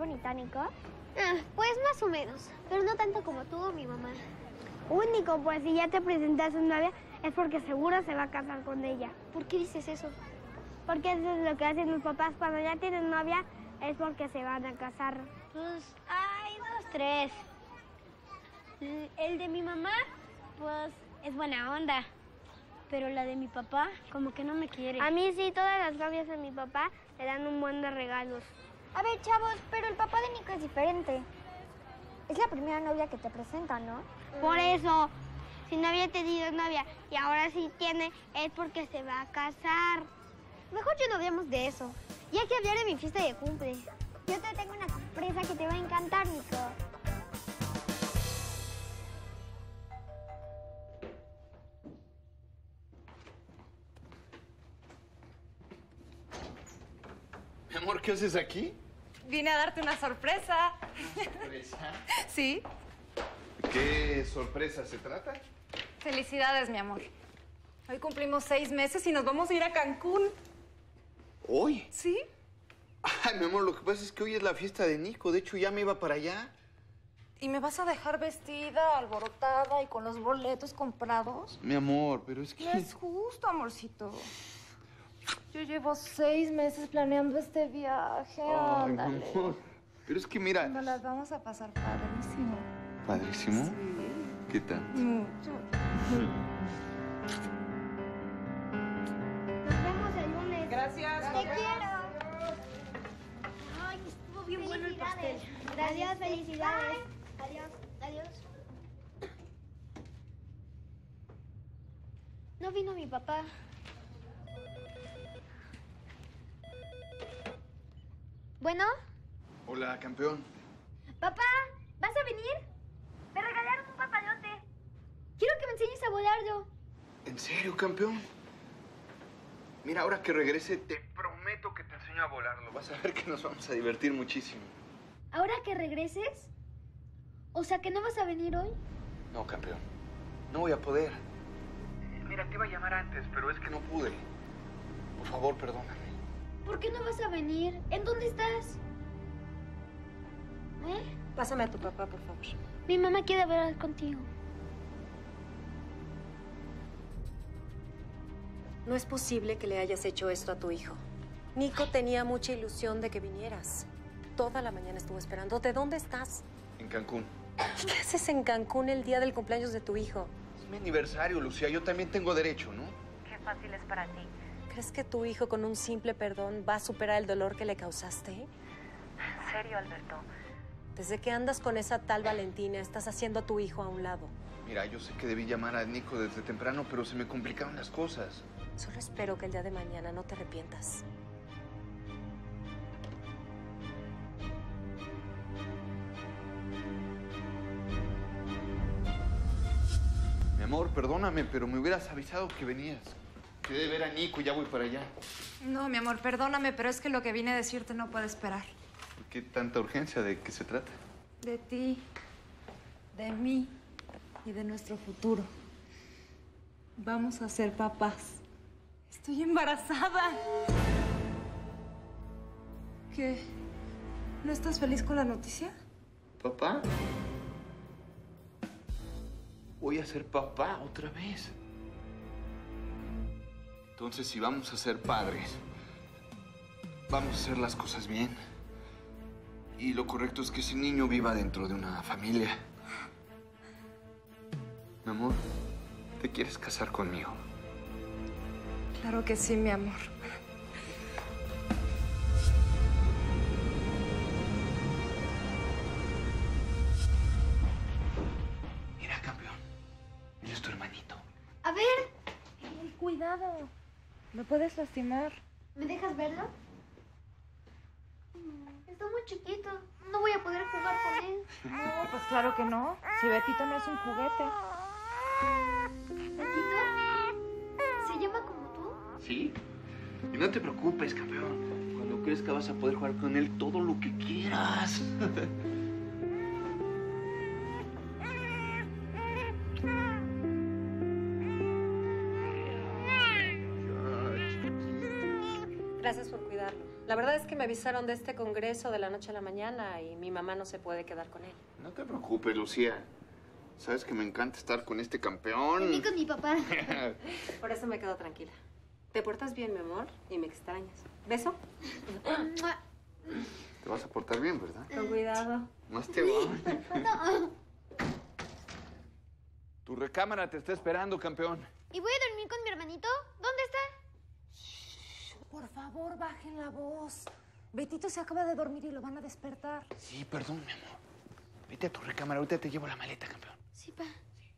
bonita, Nico? Pues más o menos, pero no tanto como tú o mi mamá. Uy, Nico, pues si ya te presentas a su novia es porque seguro se va a casar con ella. ¿Por qué dices eso? Porque eso es lo que hacen los papás cuando ya tienen novia, es porque se van a casar. Pues hay 2, 3. El de mi mamá, pues es buena onda. Pero la de mi papá, como que no me quiere. A mí sí, todas las novias de mi papá le dan un buen de regalos. A ver, chavos, pero el papá de Nico es diferente. Es la primera novia que te presenta, ¿no? Por eso, si no había tenido novia y ahora sí tiene, es porque se va a casar. Mejor ya no hablemos de eso. Y hay que hablar de mi fiesta de cumple. Yo te tengo una sorpresa que te va a encantar, Nico. Mi amor, ¿qué haces aquí? Vine a darte una sorpresa. ¿Sorpresa? Sí. ¿Qué sorpresa se trata? Felicidades, mi amor. Hoy cumplimos 6 meses y nos vamos a ir a Cancún. ¿Hoy? ¿Sí? Ay, mi amor, lo que pasa es que hoy es la fiesta de Nico. De hecho, ya me iba para allá. ¿Y me vas a dejar vestida, alborotada y con los boletos comprados? Mi amor, pero es que... No es justo, amorcito. Yo llevo 6 meses planeando este viaje. Ay, mi Ándale. amor. Pero es que mira... Nos las vamos a pasar padrísimo. ¿Padrísimo? Sí. ¿Qué tal? Mucho. Nos vemos el lunes. Gracias. Te quiero. Ay, estuvo bien bueno el pastel. Adiós, felicidades. Adiós, adiós. No vino mi papá. Bueno, Hola, campeón. papá, ¿vas a venir? Me regalaron un papalote. Quiero que me enseñes a volarlo. ¿En serio, campeón? Mira, ahora que regrese, te prometo que te enseño a volarlo. Vas a ver que nos vamos a divertir muchísimo. ¿Ahora que regreses? O sea, ¿que no vas a venir hoy? No, campeón. No voy a poder. Mira, te iba a llamar antes, pero es que no pude. Por favor, perdóname. ¿Por qué no vas a venir? ¿En dónde estás? Pásame a tu papá, por favor. Mi mamá quiere hablar contigo. No es posible que le hayas hecho esto a tu hijo. Nico tenía mucha ilusión de que vinieras. Toda la mañana estuvo esperando. ¿De dónde estás? En Cancún. ¿Qué haces en Cancún el día del cumpleaños de tu hijo? Es mi aniversario, Lucía. Yo también tengo derecho, ¿no? Qué fácil es para ti. ¿Crees que tu hijo con un simple perdón va a superar el dolor que le causaste? En serio, Alberto. Desde que andas con esa tal Valentina, estás haciendo a tu hijo a un lado. Mira, yo sé que debí llamar a Nico desde temprano, pero se me complicaron las cosas. Solo espero que el día de mañana no te arrepientas. Mi amor, perdóname, pero me hubieras avisado que venías. Quedé de ver a Nico y ya voy para allá. No, mi amor, perdóname, pero es que lo que vine a decirte no puede esperar. ¿Por qué tanta urgencia? ¿De qué se trata? De ti, de mí y de nuestro futuro. Vamos a ser papás. Estoy embarazada. ¿Qué? ¿No estás feliz con la noticia? ¿Papá? Voy a ser papá otra vez. Entonces, si vamos a ser padres, vamos a hacer las cosas bien. Y lo correcto es que ese niño viva dentro de una familia. Mi amor, ¿te quieres casar conmigo? Claro que sí, mi amor. Mira, campeón. Él es tu hermanito. A ver. Cuidado. Me puedes lastimar. ¿Me dejas verlo? Está muy chiquito. No voy a poder jugar con él. No, pues claro que no. Si Betito no es un juguete. ¿Betito? ¿Se llama como tú? ¿Sí? Y no te preocupes, campeón. Cuando crezca vas a poder jugar con él todo lo que quieras. Gracias por cuidarlo. La verdad es que me avisaron de este congreso de la noche a la mañana y mi mamá no se puede quedar con él. No te preocupes, Lucía. Sabes que me encanta estar con este campeón. A mí con mi papá. Por eso me quedo tranquila. Te portas bien, mi amor, y me extrañas. ¿Beso? Te vas a portar bien, ¿verdad? Con cuidado. Más te va. No. Tu recámara te está esperando, campeón. ¿Y voy a dormir con mi hermanito? ¿Dónde está? Por favor, bajen la voz. Betito se acaba de dormir y lo van a despertar. Sí, perdón, mi amor. Vete a tu recámara, ahorita te llevo la maleta, campeón. Sí, pa.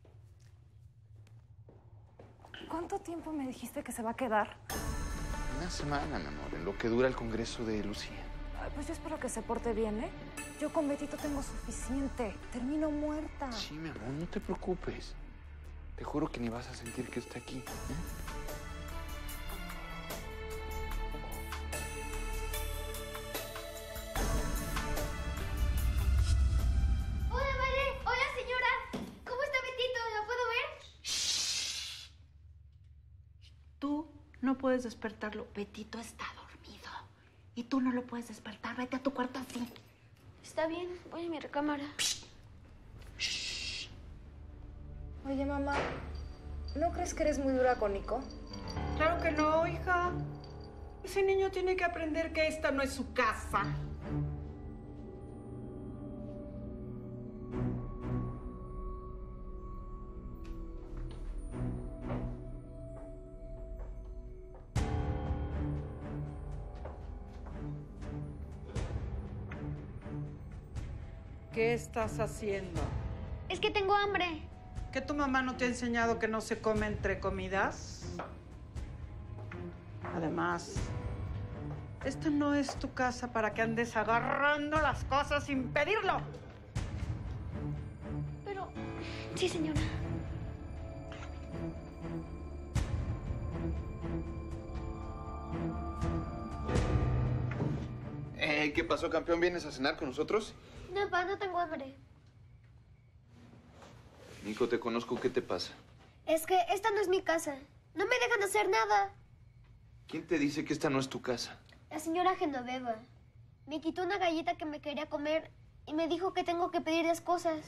¿Cuánto tiempo me dijiste que se va a quedar? Una semana, mi amor, en lo que dura el congreso de Lucía. Ay, pues yo espero que se porte bien, ¿eh? Yo con Betito tengo suficiente. Termino muerta. Sí, mi amor, no te preocupes. Te juro que ni vas a sentir que está aquí, ¿eh? Hola, madre. Hola, señora. ¿Cómo está Betito? ¿Lo puedo ver? Tú no puedes despertarlo. Betito está dormido. Y tú no lo puedes despertar. Vete a tu cuarto así. Está bien. Voy a mi recámara. Oye, mamá, ¿no crees que eres muy dura con Nico? Claro que no, hija. Ese niño tiene que aprender que esta no es su casa. ¿Qué estás haciendo? Es que tengo hambre. ¿Que tu mamá no te ha enseñado que no se come entre comidas? Además, esta no es tu casa para que andes agarrando las cosas sin pedirlo. Pero... Sí, señora. ¿Qué pasó, campeón? ¿Vienes a cenar con nosotros? No, pa, no tengo hambre. Nico, te conozco. ¿Qué te pasa? Es que esta no es mi casa. No me dejan hacer nada. ¿Quién te dice que esta no es tu casa? La señora Genoveva. Me quitó una galleta que me quería comer y me dijo que tengo que pedirles cosas.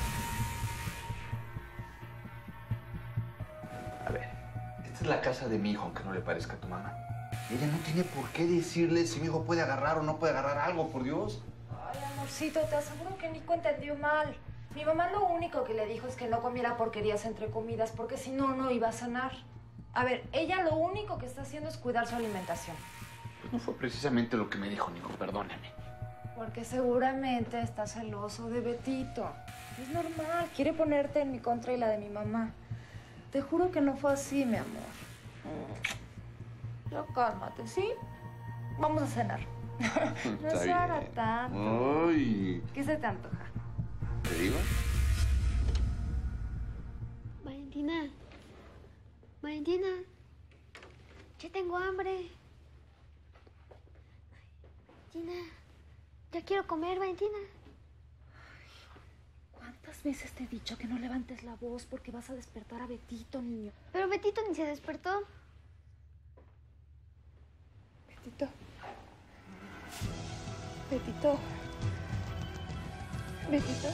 A ver, esta es la casa de mi hijo, aunque no le parezca a tu mamá. Ella no tiene por qué decirle si mi hijo puede agarrar o no puede agarrar algo, por Dios. Ay, amorcito, te aseguro que Nico entendió mal. Mi mamá lo único que le dijo es que no comiera porquerías entre comidas, porque si no, no iba a sanar. A ver, ella lo único que está haciendo es cuidar su alimentación. Pues no fue precisamente lo que me dijo Nico, perdóname. Porque seguramente está celoso de Betito. Es normal, quiere ponerte en mi contra y la de mi mamá. Te juro que no fue así, mi amor. Ya cálmate, ¿sí? Vamos a cenar. No Está se haga bien. tanto. Ay. ¿Qué se te antoja? ¿Te digo? Valentina. Valentina. Ya tengo hambre. Valentina. Ya quiero comer, Valentina. ¿Cuántas veces te he dicho que no levantes la voz porque vas a despertar a Betito, niño? Pero Betito ni se despertó. Betito. Betito. Betito.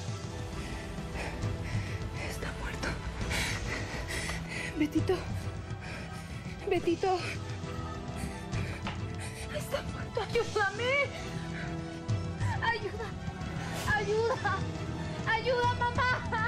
Está muerto. Betito. Betito. Está muerto. Ayúdame. Ayuda. Ayuda. Ayuda, mamá.